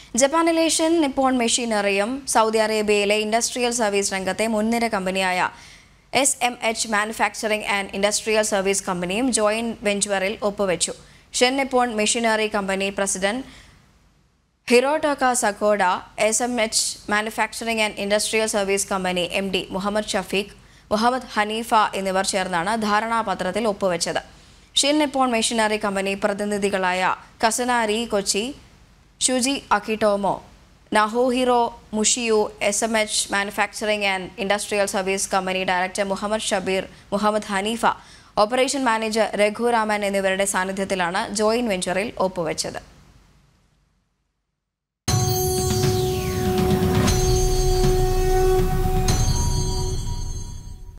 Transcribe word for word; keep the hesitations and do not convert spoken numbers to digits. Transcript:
ജപ്പാനിലെ Shin Nippon മെഷീനറിയും Saudi അറേബ്യയിലെ ഇൻഡസ്ട്രിയൽ സർവീസ് രംഗത്തെ മുൻനിര കമ്പനിയായ S M H manufacturing and industrial service കമ്പനിയും ജോയിന്റ് വെഞ്ചറിൽ ഒപ്പുവെച്ചു. Shin Nippon machinery company president Hirotoka Sakoda, S M H manufacturing and industrial service company M D Muhammad Shafeeq, Muhammad Hanifa എന്നിവർ ചേർന്നാണ് ധാരണാപത്രത്തിൽ ഒപ്പുവെച്ചത്. ഷിൻ നിപ്പോൺ മെഷീനറി കമ്പനി പ്രതിനിധികളായ Kazunari Kochi, Shuji Akitomo, Nahohiro Mushiyu, S M H manufacturing and industrial service company director Muhammad Shabeer, Muhammad Haneefa, operation manager Raghuraman എന്നിവരുടെ സാന്നിധ്യത്തിലാണ് joint വെഞ്ചറിൽ ഒപ്പുവെച്ചത്.